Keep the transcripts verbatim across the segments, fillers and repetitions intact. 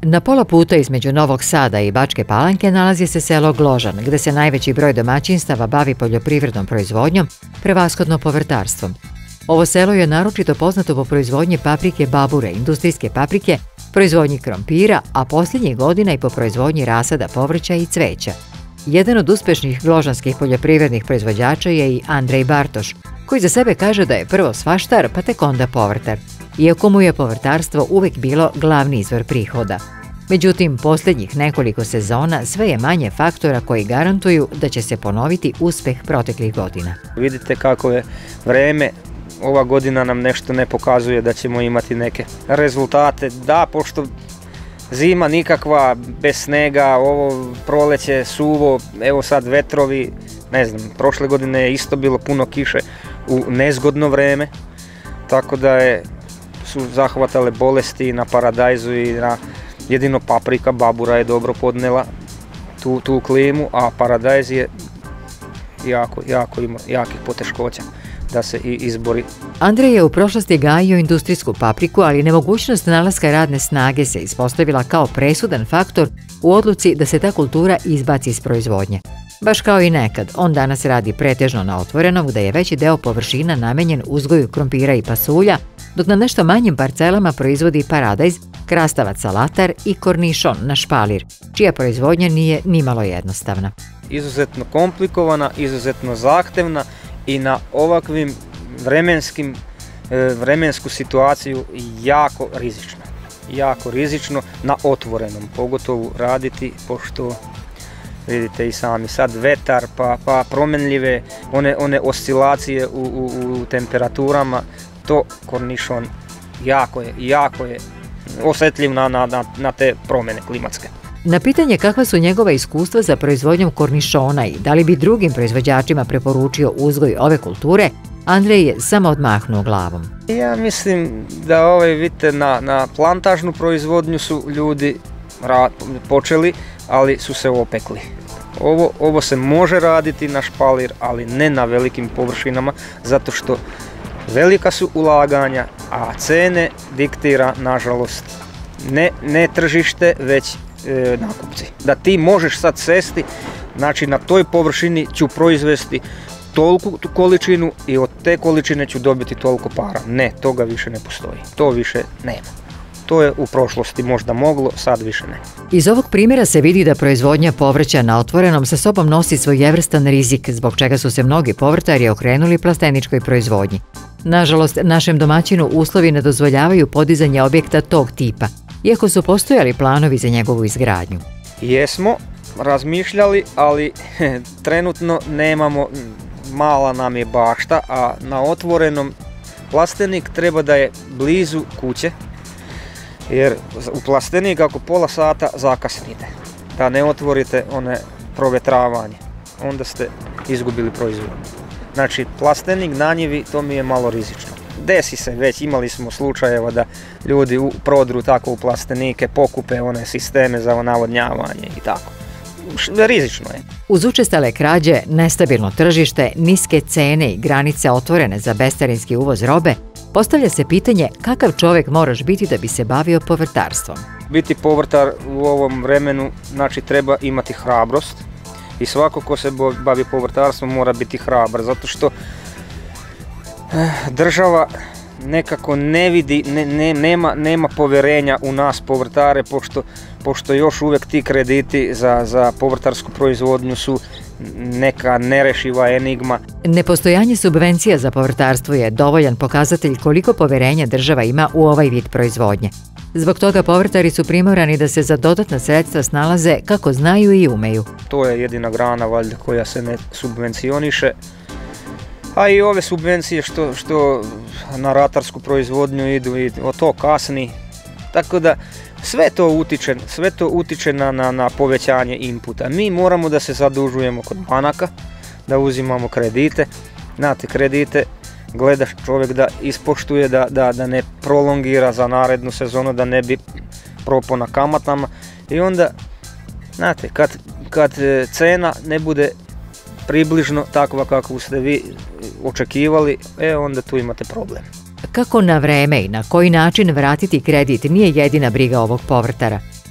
Na pola puta između Novog Sada i Bačke Palanke nalazi se selo Gložan, gde se najveći broj domaćinstava bavi poljoprivrednom proizvodnjom, prevashodno povrtarstvom. Ovo selo je naročito poznato po proizvodnji paprike babure, industrijske paprike, proizvodnji krompira, a posljednjih godina i po proizvodnji rasada povrća i cveća. Jedan od uspešnih gložanskih poljoprivrednih proizvođača je i Andrej Bartoš, koji za sebe kaže da je prvo svaštar pa tek onda povrtar, iako mu je povrtarstvo uvek bilo glavni izvor prihoda. Međutim, posljednjih nekoliko sezona sve je manje faktora koji garantuju da će se ponoviti uspeh proteklih godina. Vidite kako je vreme, ova godina nam nešto ne pokazuje da ćemo imati neke rezultate. Da, pošto zima nikakva, bez snega, ovo proleće suvo, evo sad vetrovi, ne znam, prošle godine je isto bilo puno kiše u nezgodno vreme, tako da je, su zahvatale bolesti na paradajzu i na, jedino paprika babura je dobro podnela tu, tu klimu, a paradajz je jako, jako ima jakih poteškoća da se i izbori. Andrej je u prošlosti gajio industrijsku papriku, ali nemogućnost nalaska radne snage se ispostavila kao presudan faktor u odluci da se ta kultura izbaci iz proizvodnje. Baš kao i nekad, on danas radi pretežno na otvorenom, gde je veći deo površina namenjen uzgoju krompira i pasulja, dok na nešto manjim parcelama proizvodi paradajz, krastavac salatar i kornišon na špalir, čija proizvodnja nije nimalo jednostavna. Izuzetno komplikovana, izuzetno zahtevna i na ovakvim vremenskim, vremensku situaciju jako rizično. Jako rizično na otvorenom, pogotovo raditi, pošto vidite i sami sad vetar, pa, pa promenljive one, one oscilacije u, u, u temperaturama, to kornišon jako je, jako je osjetljiv na, na, na te promjene klimatske. Na pitanje kakva su njegova iskustva za proizvodnjom kornišona i da li bi drugim proizvođačima preporučio uzgoj ove kulture, Andrej je samo odmahnuo glavom. Ja mislim da ovaj, vidite, na, na plantažnu proizvodnju su ljudi ra, počeli, ali su se opekli. Ovo, ovo se može raditi na špalir, ali ne na velikim površinama, zato što velika su ulaganja, a cene diktira, nažalost, ne, ne tržište, već e, nakupci. Da ti možeš sad sesti, znači na toj površini ću proizvesti toliku količinu i od te količine ću dobiti toliko para. Ne, toga više ne postoji. To više nema. To je u prošlosti možda moglo, sad više ne. Iz ovog primjera se vidi da proizvodnja povrća na otvorenom sa sobom nosi svojevrstan rizik, zbog čega su se mnogi povrtari okrenuli plasteničkoj proizvodnji. Nažalost, našem domaćinu uslovi ne dozvoljavaju podizanje objekta tog tipa, iako su postojali planovi za njegovu izgradnju. Jesmo razmišljali, ali trenutno nemamo, mala nam je bašta, a na otvorenom plastenik treba da je blizu kuće, jer u plastenik ako pola sata zakasnite, da ne otvorite one provetravanje, onda ste izgubili proizvod. Znači, plastenik na njivi, to mi je malo rizično. Desi se već, imali smo slučajeva da ljudi u prodru tako u plastenike pokupe one sisteme za navodnjavanje i tako. Rizično je. Uz učestale krađe, nestabilno tržište, niske cene i granice otvorene za bescarinski uvoz robe, postavlja se pitanje kakav čovjek moraš biti da bi se bavio povrtarstvom. Biti povrtar u ovom vremenu, znači treba imati hrabrost i svako ko se bavi povrtarstvom mora biti hrabar, zato što država nekako ne vidi, ne, ne, nema, nema poverenja u nas povrtare, pošto, pošto još uvijek ti krediti za, za povrtarsku proizvodnju su neka nerešiva enigma. Nepostojanje subvencija za povrtarstvo je dovoljan pokazatelj koliko poverenja država ima u ovaj vid proizvodnje. Zbog toga povrtari su primorani da se za dodatna sredstva snalaze kako znaju i umeju. To je jedina grana valjda koja se ne subvencioniše. A i ove subvencije što, što na ratarsku proizvodnju idu, i to kasni. Tako da sve to utiče, sve to utiče na, na, na povećanje inputa. Mi moramo da se zadužujemo kod banaka, da uzimamo kredite. Znate, kredite gledaš čovjek da ispoštuje, da, da, da ne prolongira za narednu sezonu, da ne bi propao na kamatama. I onda, znate, kad, kad cena ne bude približno takva kako ste vi očekivali, e onda tu imate problem. Kako na vreme i na koji način vratiti kredit nije jedina briga ovog povrtara.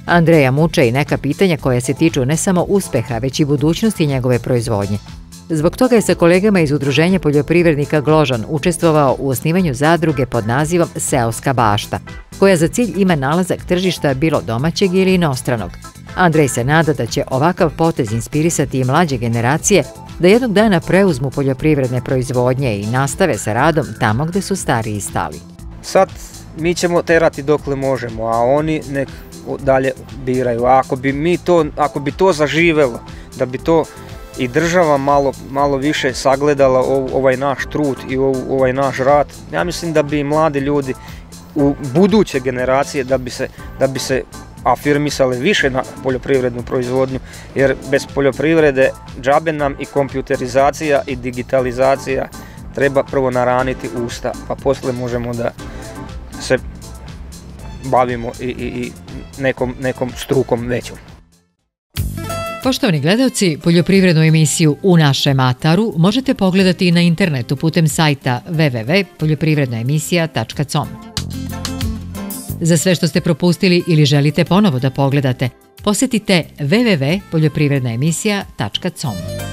Andreja muče i neka pitanja koja se tiču ne samo uspeha, već i budućnosti njegove proizvodnje. Zbog toga je sa kolegama iz Udruženja poljoprivrednika Gložan učestvovao u osnivanju zadruge pod nazivom Seoska bašta, koja za cilj ima nalazak tržišta bilo domaćeg ili inostranog. Andrej se nada da će ovakav potez inspirisati i mlađe generacije da jednog dana preuzmu poljoprivredne proizvodnje i nastave sa radom tamo gde su stariji stali. Sad mi ćemo terati dokle možemo, a oni nek dalje biraju. A ako bi mi to, ako bi to zaživelo, da bi to i država malo, malo više sagledala ovaj naš trud i ovaj naš rad, ja mislim da bi mladi ljudi u buduće generacije da bi se, da bi se afirmisale više na poljoprivrednu proizvodnju, jer bez poljoprivrede džabe nam i kompjuterizacija i digitalizacija, treba prvo naraniti usta, pa posle možemo da se bavimo i, i, i nekom, nekom strukom većom. Poštovani gledalci, poljoprivrednu emisiju U našem ataru možete pogledati na internetu putem sajta w w w tačka poljoprivredna emisija tačka com. Za sve što ste propustili ili želite ponovo da pogledate, posetite w w w tačka poljoprivredna emisija tačka com.